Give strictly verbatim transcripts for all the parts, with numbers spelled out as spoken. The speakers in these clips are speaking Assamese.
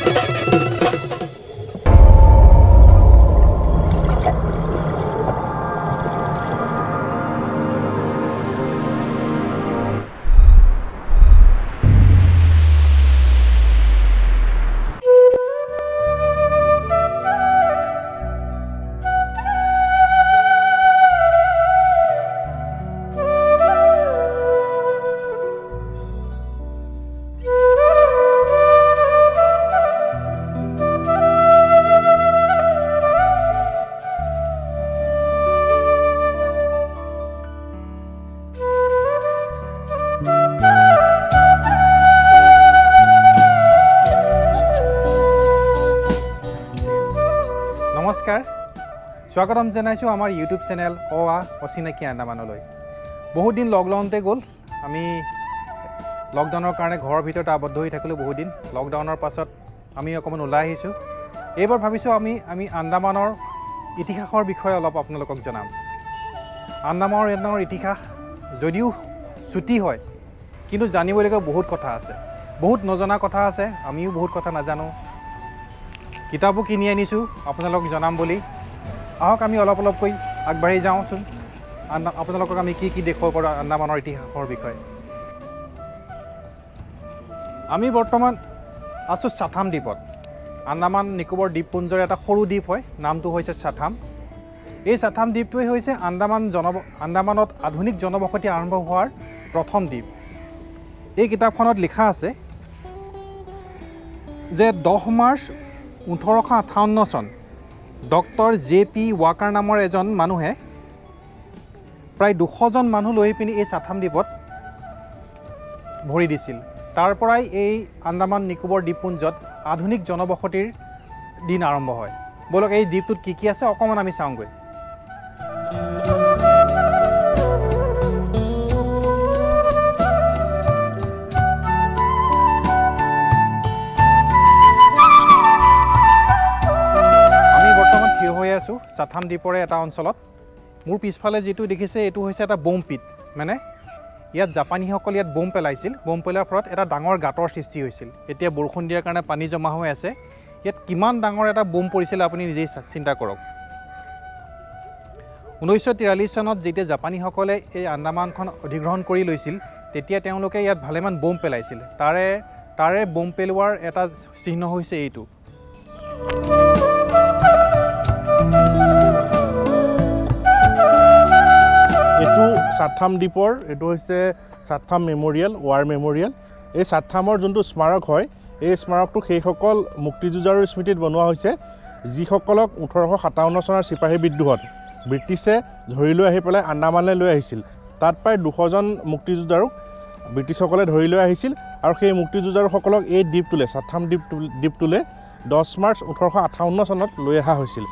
নমস্কাৰ স্বাগতম জনাইছো আমাৰ ইউটিউব চেনেল অৱা অচিনাকি আন্দামানলৈ বহুত দিন লকডাউনতে গ'ল আমি লকডাউনৰ কাৰণে ঘৰৰ ভিতৰত আবদ্ধ হৈ থাকিলো বহুত দিন লকডাউনৰ পাছত আমি অকমান ওলাই আহিছো এইবাৰ ভাবিছো আমি আমি আন্দামানৰ ইতিহাসৰ বিষয়ে অলপ আপোনালোকক জনাম আন্দামানৰ এনৰ ইতিহাস যদিও ছুটি হয় কিন্তু জানিবলগীয়া বহুত কথা আছে বহুত নজনা কথা আছে আমিও বহুত কথা নাজানো কিতাপও কিনি আনিছো আপোনালোকক জনাম বুলি আহক আমি অলপ অলপ কৈ আগবাঢ়ি যাওঁচোন আপোনালোকক আমি কি কি দেখুৱাব পাৰো আন্দামানৰ ইতিহাসৰ বিষয়ে আমি বৰ্তমান আছো চাথাম দ্বীপত আন্দামান নিকোবৰ দ্বীপপুঞ্জৰ এটা সৰু দ্বীপ হয় নামটো হৈছে চাথাম এই চাথাম দ্বীপটোৱে হৈছে আন্দামান জন আন্দামানত আধুনিক জনবসতি আৰম্ভ হোৱাৰ প্ৰথম দ্বীপ এই কিতাপখনত লিখা আছে যে দহ মাৰ্চ ওঠৰশ আঠাৱন্ন চন ডক্টৰ জে পি ৱাকাৰ নামৰ এজন মানুহে প্ৰায় দুশ জন মানুহ লৈ পিনি এই চাথাম দ্বীপত ভৰি দিছিল তাৰ পৰাই এই আন্দামান নিকোবৰ দ্বীপপুঞ্জত আধুনিক জনবসতিৰ দিন আৰম্ভ হয় বলক এই দ্বীপটোত কি কি আছে অকমান আমি চাওঁগৈ চাথাম দ্বীপৰে এটা অঞ্চলত মোৰ পিছফালে যেটো দেখিছে এটো হৈছে এটা বোম পিট মানে ইয়াত জাপানীসকল ইয়াত বোম পেলাইছিল বোম পেলাৰ ফলত এটা ডাঙৰ গাঁতৰ সৃষ্টি হৈছিল এতিয়া বৰষুণ দিয়াৰ কাৰণে পানী জমা হৈ আছে ইয়াত কিমান ডাঙৰ এটা বোম পৰিছিল আপুনি নিজেই চিন্তা কৰক ঊনৈছশ তিৰাল্লিছ চনত যেতিয়া জাপানীসকলে এই আন্দামানখন অধিগ্ৰহণ কৰি লৈছিল তেতিয়া তেওঁলোকে ইয়াত ভালেমান বোম পেলাইছিল তাৰে তাৰে বোম পেলোৱাৰ এটা চিহ্ন হৈছে এইটো এটো চাথাম দ্বীপৰ এটো হৈছে চাথাম মেমৰিয়েল ৱাৰ মেমৰিয়েল এই চাথামৰ যোনটো স্মাৰক হয় এই স্মাৰকটো সেইসকল মুক্তিযুঁজাৰুৰ স্মৃতিত বনোৱা হৈছে যিসকলক ওঠৰশ সাতাৱন্ন চনৰ চিপাহী বিদ্ৰোহত ব্ৰিটিছে ধৰি লৈ আহি পেলাই আন্দামানলৈ লৈ আহিছিল তাত প্ৰায় দুশ জন মুক্তিযুঁজাৰুক ব্ৰিটিছসকলে ধৰি লৈ আহিছিল আৰু সেই মুক্তিযুঁজাৰুসকলক এই দ্বীপটোলে চাথাম দ্বীপ দ্বীপটোলে দহ মাৰ্চ ওঠৰশ আঠাৱন্ন চনত লৈ অহা হৈছিল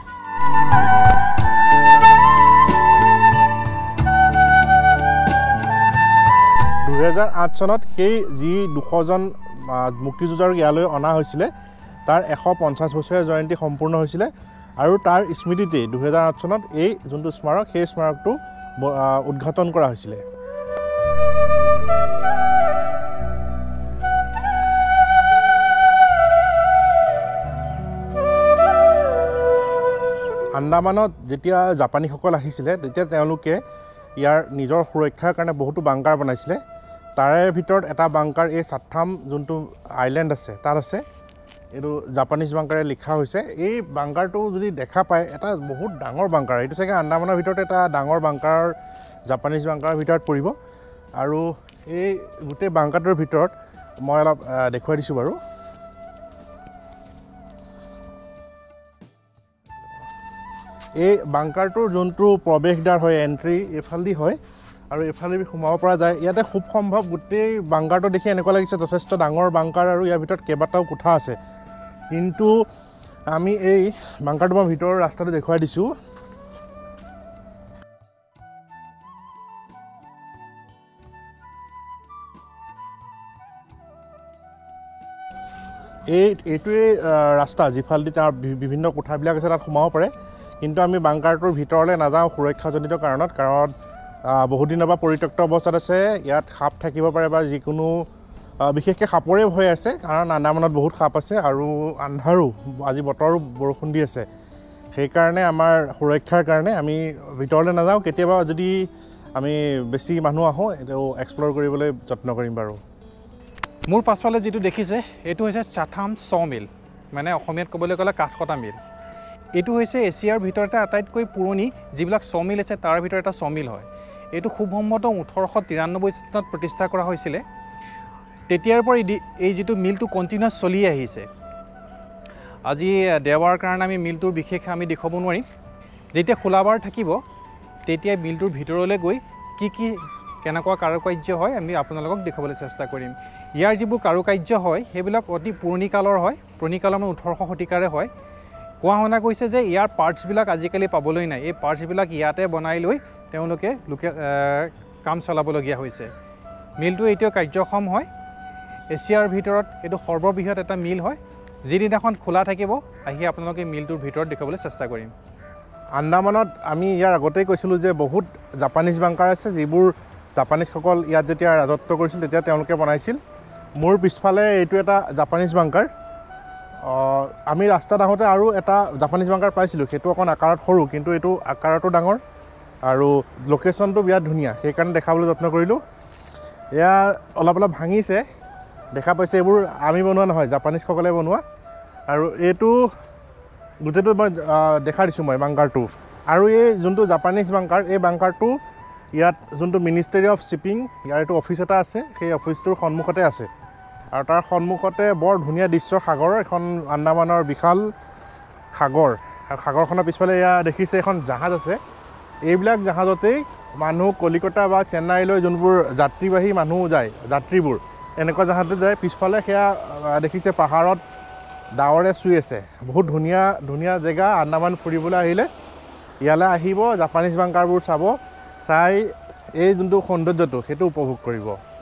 দুহেজাৰ আঠ চনত সেই যি দুশ জন মুক্তিযুঁজাৰুক ইয়ালৈ অনা হৈছিলে তাৰ এশ পঞ্চাছ বছৰীয়া জয়ন্তী সম্পূৰ্ণ হৈছিলে আৰু তাৰ স্মৃতিতে দুহেজাৰ আঠ চনত এই যোনটো স্মাৰক সেই স্মাৰকটো উদ্ঘাটন কৰা হৈছিলে আন্দামানত যেতিয়া জাপানীসকল আহিছিলে তেতিয়া তেওঁলোকে ইয়াৰ নিজৰ সুৰক্ষাৰ কাৰণে বহুতো বাংকাৰ বনাইছিলে তাৰে ভিতৰত এটা বাংকাৰ এই চাথাম যোনটো আইলেণ্ড আছে তাত আছে এইটো জাপানীজ বাংকাৰে লিখা হৈছে এই বাংকাৰটো যদি দেখা পায় এটা বহুত ডাঙৰ বাংকাৰ এইটো চাগে আন্দামানৰ ভিতৰত এটা ডাঙৰ বাংকাৰ জাপানীজ বাংকাৰৰ ভিতৰত পৰিব আৰু এই গোটেই বাংকাৰটোৰ ভিতৰত মই অলপ দেখুৱাই দিছোঁ বাৰু এই বাংকাৰটোৰ যোনটো প্ৰৱেশদ্বাৰ হয় এন্ট্ৰি এফালদি হয় আৰু এফালে সোমাব পৰা যায় ইয়াতে খুব সম্ভৱ গোটেই বাংকাৰটো দেখি এনেকুৱা লাগিছে যথেষ্ট ডাঙৰ বাংকাৰ আৰু ইয়াৰ ভিতৰত কেইবাটাও কোঠা আছে কিন্তু আমি এই বাংকাৰটোৰ ভিতৰৰ ৰাস্তাটো দেখুৱাই দিছোঁ এই এইটোৱে ৰাস্তা যিফালদি তাৰ বিভিন্ন কোঠাবিলাক আছে তাত সোমাব পাৰে কিন্তু আমি বাংকাৰটোৰ ভিতৰলৈ নাযাওঁ সুৰক্ষাজনিত কাৰণত কাৰণ বহুত দিনৰ পৰা পৰিত্যক্ত অৱস্থাত আছে ইয়াত সাপ থাকিব পাৰে বা যিকোনো বিশেষকৈ সাপৰে ভয় আছে কাৰণ আন্দামানত বহুত সাপ আছে আৰু আন্ধাৰো আজি বতৰো বৰষুণ দি আছে সেইকাৰণে আমাৰ সুৰক্ষাৰ কাৰণে আমি ভিতৰলৈ নাযাওঁ কেতিয়াবা যদি আমি বেছি মানুহ আহোঁ এইটো এক্সপ্ল'ৰ কৰিবলৈ যত্ন কৰিম বাৰু মোৰ পাছফালে যিটো দেখিছে এইটো হৈছে চাথাম চ মিল মানে অসমীয়াত ক'বলৈ গ'লে কাঠকটা মিল এইটো হৈছে এছিয়াৰ ভিতৰতে আটাইতকৈ পুৰণি যিবিলাক চ মিল আছে তাৰ ভিতৰত এটা চ মিল হয় এইটো খুব সম্ভৱতঃ ওঠৰশ তিৰান্নব্বৈ চনত প্ৰতিষ্ঠা কৰা হৈছিলে তেতিয়াৰ পৰা এই যিটো মিলটো কণ্টিনিউৱাছ চলি আহিছে আজি দেওবাৰ কাৰণে আমি মিলটোৰ বিশেষ আমি দেখুৱাব নোৱাৰিম যেতিয়া খোলাবাৰ থাকিব তেতিয়া মিলটোৰ ভিতৰলৈ গৈ কি কি কেনেকুৱা কাৰুকাৰ্য হয় আমি আপোনালোকক দেখুৱাবলৈ চেষ্টা কৰিম ইয়াৰ যিবোৰ কাৰুকাৰ্য হয় সেইবিলাক অতি পুৰণি কালৰ হয় পুৰণি কালৰ মানে ওঠৰশ শতিকাৰে হয় কোৱা শুনা গৈছে যে ইয়াৰ পাৰ্টছবিলাক আজিকালি পাবলৈ নাই এই পাৰ্টছবিলাক ইয়াতে বনাই লৈ তেওঁলোকে লোকে কাম চলাবলগীয়া হৈছে মিলটো এতিয়াও কাৰ্যক্ষম হয় এছিয়াৰ ভিতৰত এইটো সৰ্ববৃহৎ এটা মিল হয় যিদিনাখন খোলা থাকিব আহি আপোনালোকে মিলটোৰ ভিতৰত দেখাবলৈ চেষ্টা কৰিম আন্দামানত আমি ইয়াৰ আগতেই কৈছিলোঁ যে বহুত জাপানীজ বাংকাৰ আছে যিবোৰ জাপানীজসকল ইয়াত যেতিয়া ৰাজত্ব কৰিছিল তেতিয়া তেওঁলোকে বনাইছিল মোৰ পিছফালে এইটো এটা জাপানীজ বাংকাৰ আমি ৰাস্তাত আহোঁতে আৰু এটা জাপানীজ বাংকাৰ পাইছিলোঁ সেইটো অকণ আকাৰত সৰু কিন্তু এইটো আকাৰতো ডাঙৰ আৰু লোকেশ্যনটো বিৰাট ধুনীয়া সেইকাৰণে দেখাবলৈ যত্ন কৰিলোঁ এয়া অলপ অলপ ভাঙিছে দেখা পাইছে এইবোৰ আমি বনোৱা নহয় জাপানীজসকলে বনোৱা আৰু এইটো গোটেইটো মই দেখা দিছোঁ মই বাংকাৰটো আৰু এই যোনটো জাপানীজ বাংকাৰ এই বাংকাৰটো ইয়াত যোনটো মিনিষ্ট্ৰী অফ শ্বিপিং ইয়াৰ এইটো অফিচ এটা আছে সেই অফিচটোৰ সন্মুখতে আছে আৰু তাৰ সন্মুখতে বৰ ধুনীয়া দৃশ্য সাগৰৰ এখন আন্দামানৰ বিশাল সাগৰ আৰু সাগৰখনৰ পিছফালে এয়া দেখিছে এখন জাহাজ আছে এইবিলাক জাহাজতেই মানুহ কলিকতা বা চেন্নাইলৈ যোনবোৰ যাত্ৰীবাহী মানুহ যায় যাত্ৰীবোৰ এনেকুৱা জাহাজতে যায় পিছফালে সেয়া দেখিছে পাহাৰত ডাৱৰে চুই আছে বহুত ধুনীয়া ধুনীয়া জেগা আন্দামান ফুৰিবলৈ আহিলে ইয়ালৈ আহিব জাপানীজ বাংকাৰবোৰ চাব চাই এই যোনটো সৌন্দৰ্যটো সেইটো উপভোগ কৰিব